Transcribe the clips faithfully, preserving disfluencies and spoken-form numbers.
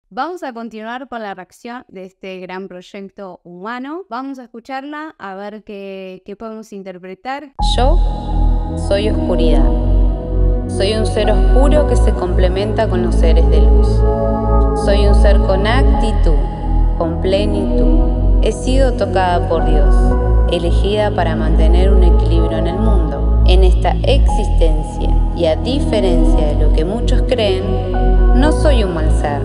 Vamos a continuar con la reacción de este gran proyecto humano. Vamos a escucharla a ver qué, qué podemos interpretar. Yo soy oscuridad. Soy un ser oscuro que se complementa con los seres de luz. Soy un ser con actitud, con plenitud. He sido tocada por Dios, elegida para mantener un equilibrio en el mundo, en esta existencia. Y a diferencia de lo que muchos creen, no soy un mal ser.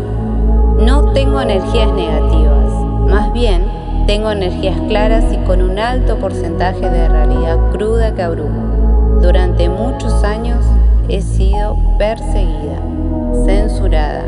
No tengo energías negativas, más bien tengo energías claras y con un alto porcentaje de realidad cruda que abruma. Durante muchos años he sido perseguida, censurada,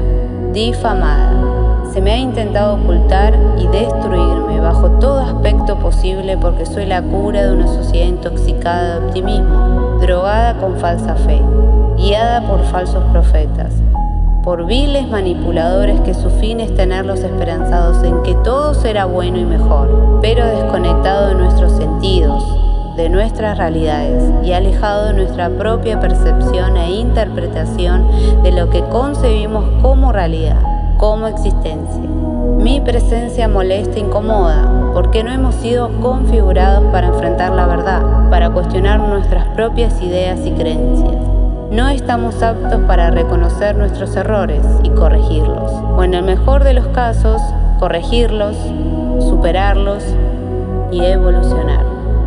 difamada. Se me ha intentado ocultar y destruirme bajo todo aspecto posible porque soy la cura de una sociedad intoxicada de optimismo, drogada con falsa fe, guiada por falsos profetas, por viles manipuladores que su fin es tenerlos esperanzados en que todo será bueno y mejor, pero desconectado de nuestros sentidos, de nuestras realidades y alejado de nuestra propia percepción e interpretación de lo que concebimos como realidad, como existencia. Mi presencia molesta e incomoda porque no hemos sido configurados para enfrentar la verdad, para cuestionar nuestras propias ideas y creencias. No estamos aptos para reconocer nuestros errores y corregirlos, o en el mejor de los casos, corregirlos, superarlos y evolucionar.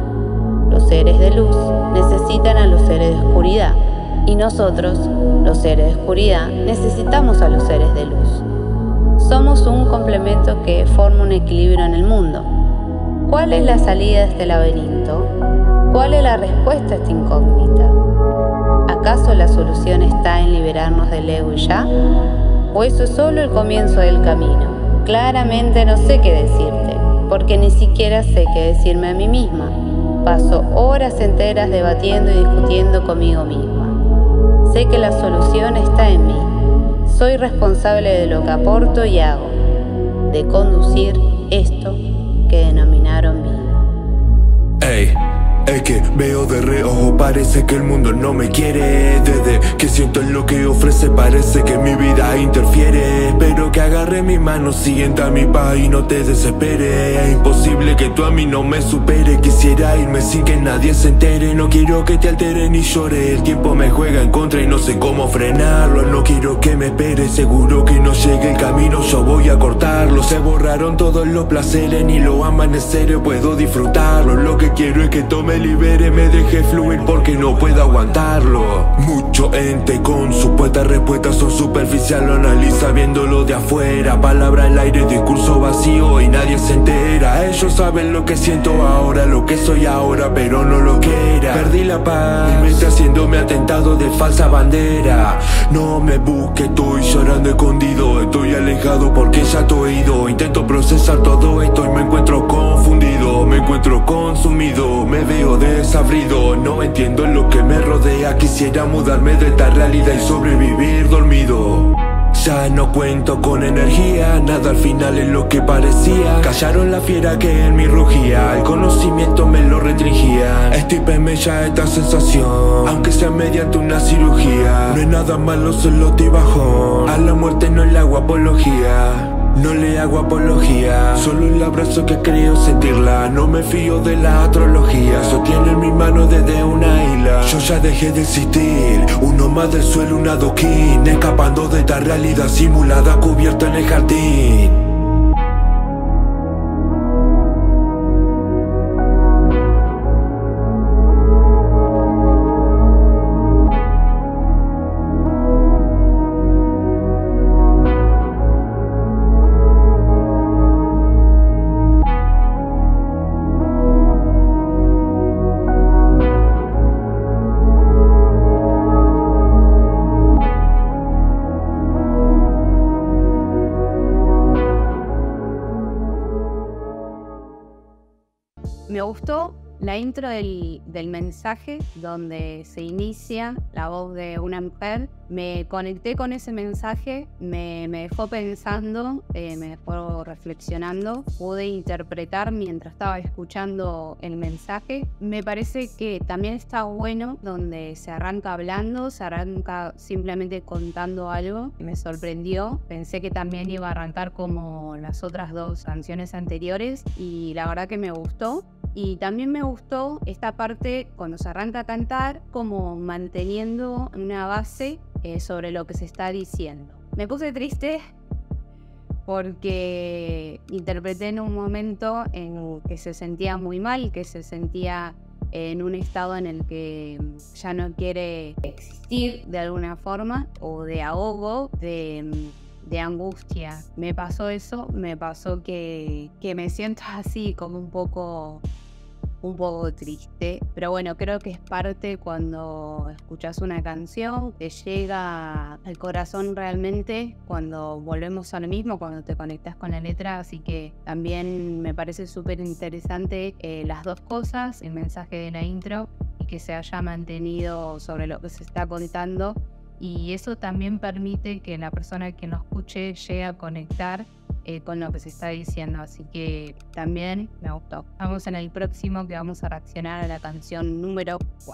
Los seres de luz necesitan a los seres de oscuridad, y nosotros, los seres de oscuridad, necesitamos a los seres de luz. Somos un complemento que forma un equilibrio en el mundo. ¿Cuál es la salida de este laberinto? ¿Cuál es la respuesta a esta incógnita? ¿Acaso la solución está en liberarnos del ego y ya? ¿O eso es solo el comienzo del camino? Claramente no sé qué decirte, porque ni siquiera sé qué decirme a mí misma. Paso horas enteras debatiendo y discutiendo conmigo misma. Sé que la solución está en mí. Soy responsable de lo que aporto y hago, de conducir esto que denominaron vida. Ey. Es que veo de reojo, parece que el mundo no me quiere. Desde que siento en lo que ofrece, parece que mi vida interfiere. Espero que agarre mi mano, sienta mi paz y no te desesperes. Es imposible que tú a mí no me supere. Quisiera irme sin que nadie se entere. No quiero que te altere ni llore. El tiempo me juega en contra y no sé cómo frenarlo. No quiero que me espere, seguro que no llegue el camino, yo voy a cortarlo. Se borraron todos los placeres, ni los amaneceres puedo disfrutarlo. Lo que quiero es que tome libere, me deje fluir porque no puedo aguantarlo. Mucho ente con supuestas respuestas son superficial, lo analiza viéndolo de afuera. Palabra al aire, discurso vacío y nadie se entera. Ellos saben lo que siento ahora, lo que soy ahora, pero no lo que era. Perdí la paz, mi mente haciéndome atentado de falsa bandera. No me busque, estoy llorando escondido, estoy alejado porque ya te he oído. Intento procesar todo esto y me encuentro confundido, me encuentro consumido, me veo desabrido, no entiendo lo que me rodea. Quisiera mudarme de esta realidad y sobrevivir dormido. Ya no cuento con energía, nada al final es lo que parecía. Callaron la fiera que en mí rugía, el conocimiento me lo restringía. Estípenme ya esta sensación, aunque sea mediante una cirugía. No es nada malo, solo te bajón. A la muerte no le hago apología. No le hago apología, solo el abrazo que creo sentirla. No me fío de la astrología, sostiene en mi mano desde una isla. Yo ya dejé de existir, uno más del suelo, un adoquín. Escapando de esta realidad simulada, cubierta en el jardín. Me gustó La intro del, del mensaje, donde se inicia la voz de una mujer, me conecté con ese mensaje, me, me dejó pensando, eh, me dejó reflexionando, pude interpretar mientras estaba escuchando el mensaje. Me parece que también está bueno donde se arranca hablando, se arranca simplemente contando algo. Me sorprendió, pensé que también iba a arrancar como las otras dos canciones anteriores y la verdad que me gustó. Y también me gustó esta parte cuando se arranca a cantar, como manteniendo una base eh, sobre lo que se está diciendo. Me puse triste porque interpreté en un momento en que se sentía muy mal, que se sentía en un estado en el que ya no quiere existir de alguna forma, o de ahogo, de... de angustia. Me pasó eso, me pasó que, que me siento así como un poco, un poco triste. Pero bueno, creo que es parte cuando escuchas una canción, te llega al corazón realmente cuando volvemos a lo mismo, cuando te conectas con la letra. Así que también me parece súper interesante eh, las dos cosas, el mensaje de la intro y que se haya mantenido sobre lo que se está contando. Y eso también permite que la persona que nos escuche llegue a conectar eh, con lo que se está diciendo. Así que también me gustó. Vamos en el próximo, que vamos a reaccionar a la canción número cuatro.